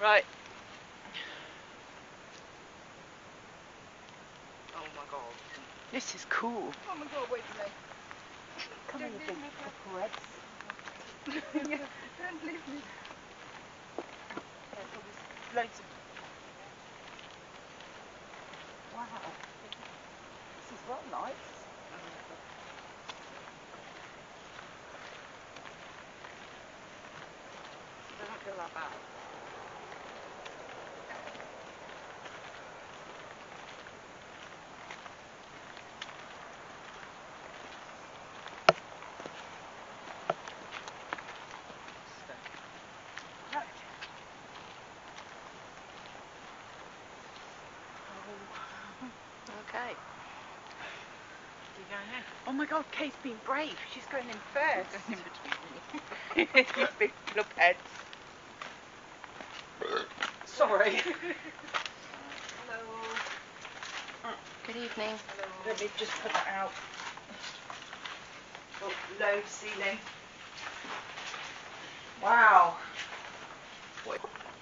Right. Oh my god. This is cool. Oh my god, wait for me. Come on, you big cockerets. Don't leave me. There's loads of... Wow. This is well nice. It doesn't feel that bad. Okay. You going in? Oh my god, Kate's been brave. She's going in first. Going in between you. Big club heads. Sorry. Hello. Good evening. Hello. Let me just put that out. Oh, low ceiling. Wow. Wow.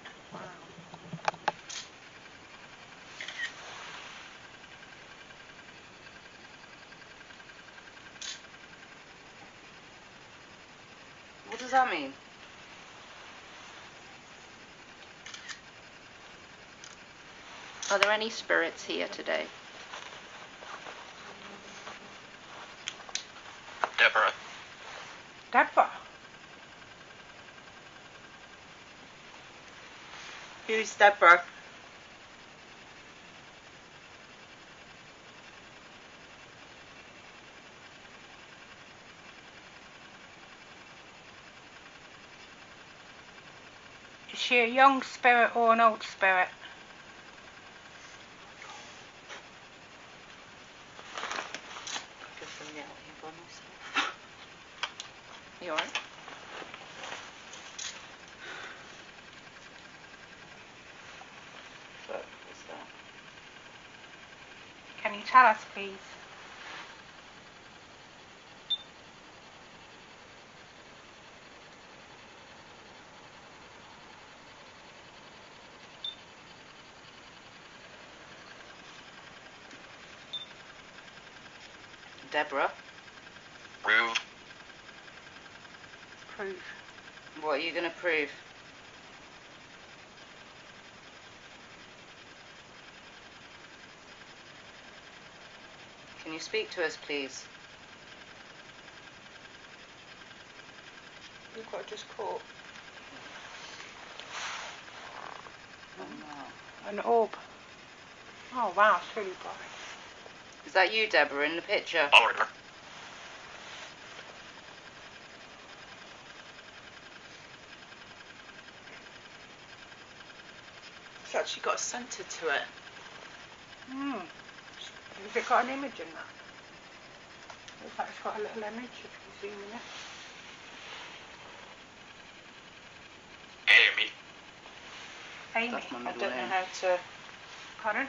What does that mean? Are there any spirits here today? Deborah. Deborah. Who's Deborah? Is she a young spirit or an old spirit? I guess I'm out here by myself. You alright? What is that? Can you tell us, please? Deborah? Prove. Prove. What are you going to prove? Can you speak to us, please? You've got just caught an orb. Oh wow, it's really bright. Is that you, Deborah, in the picture? Oliver. It's actually got a centre to it. Hmm. Has it got an image in that? Looks like it's got a little image if you zoom in it. Amy. Amy. That's my I middle don't know name. how to. Pardon?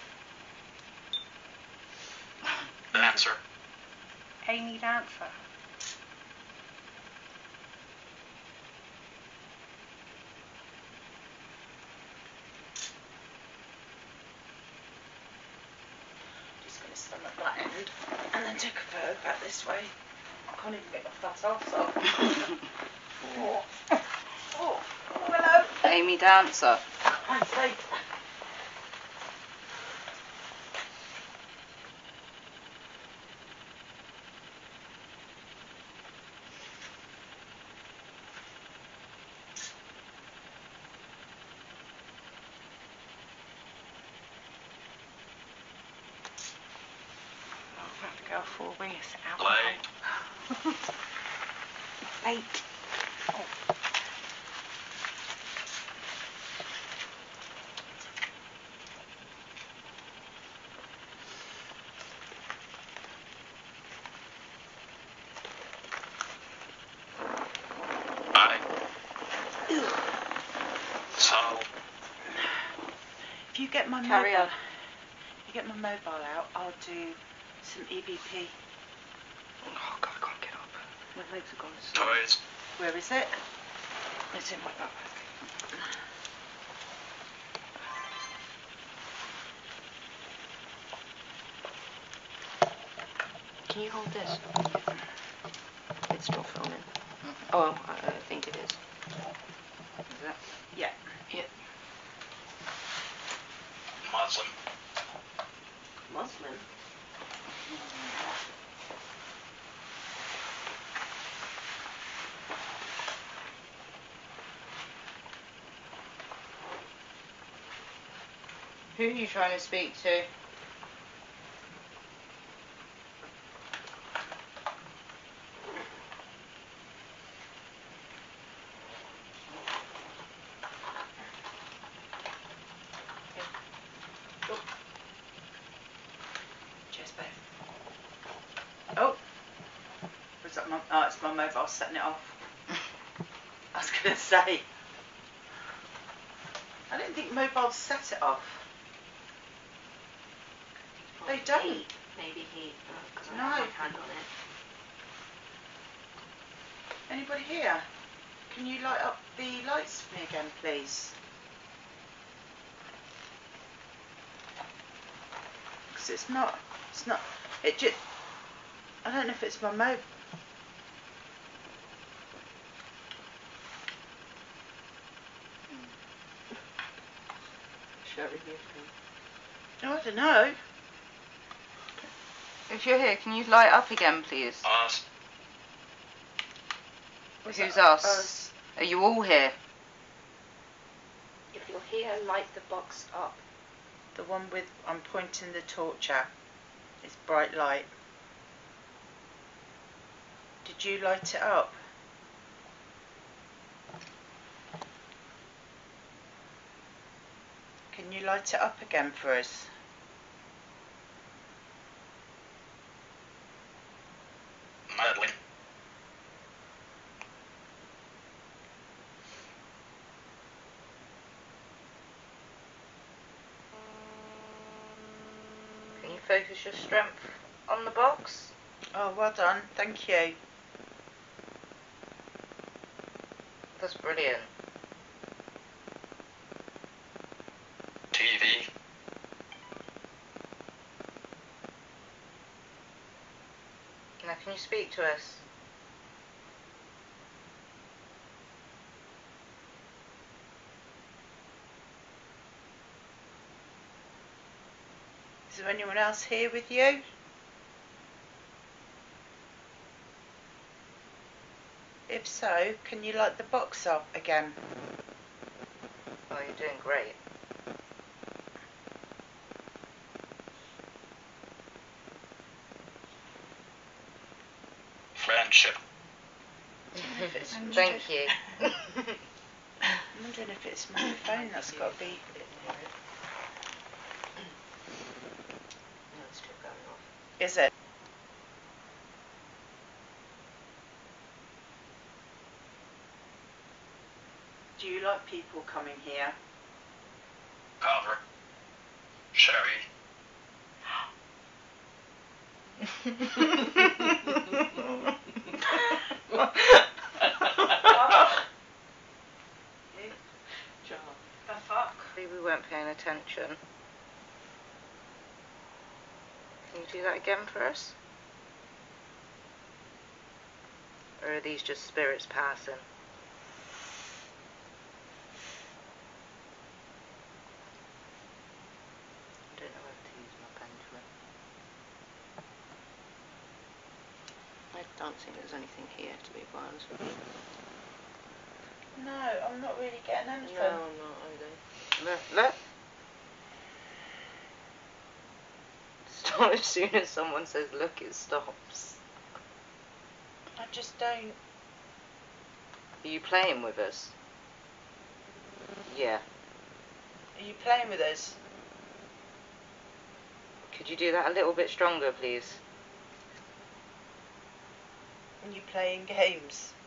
Dancer. Amy Dancer. Just going to stand at that end and then take a photo back this way. I can't even get my fat ass up. Oh. Oh, hello. Amy Dancer. I'd say. I have to go full wings alcohol. Late. Oh. Aye. So, If you get my Carry mobile, on. you get my mobile out, I'll do some EVP. Oh God, I can't get up. My legs are gone. toys. Where is it? It's in my backpack. Can you hold this? It's still filming. Oh, I think it is. Is that? Yeah. Yeah. Muslim. Muslim? Who are you trying to speak to? Cheers, babe. Oh! Was that my... Oh, it's my mobile setting it off. I was going to say. I don't think mobiles set it off. They don't. Heat. Maybe heat, because I No. have my hand on it. Anybody here? Can you light up the lights for me again, please? Because it's not, it just, I don't know if it's my mobile. Sherry, Oh, I don't know. if you're here, can you light up again, please? Us. Who's us? Are you all here? If you're here, light the box up. The one with, I'm pointing the torch at. It's bright light. Did you light it up? Can you light it up again for us? Medley. Can you focus your strength on the box? Oh, well done. Thank you. That's brilliant. TV. Now, can you speak to us? Is there anyone else here with you? If so, can you light the box up again? Oh, you're doing great. Friendship. Thank you. I'm wondering if it's my phone that's got to be... No, it's still going off. Is it? Do you like people coming here? Cover. Sherry. The fuck? We weren't paying attention. Can you do that again for us? Or are these just spirits passing? I don't know whether to use my pen to it. I don't think there's anything here, to be quite honest with you. No, I'm not really getting anything. No, I'm not either. Look. Stop as soon as someone says look, it stops. I just don't... Are you playing with us? Yeah. Are you playing with us? Could you do that a little bit stronger, please? Are you playing games?